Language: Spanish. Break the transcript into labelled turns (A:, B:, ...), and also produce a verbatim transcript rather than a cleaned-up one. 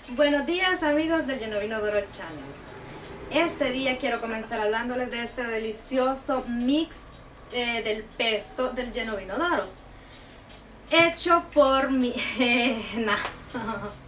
A: Buenos días amigos del Genovino Doro Channel. Este día quiero comenzar hablándoles de este delicioso mix eh, del pesto del Genovino Doro, hecho por mi... Eh, nah.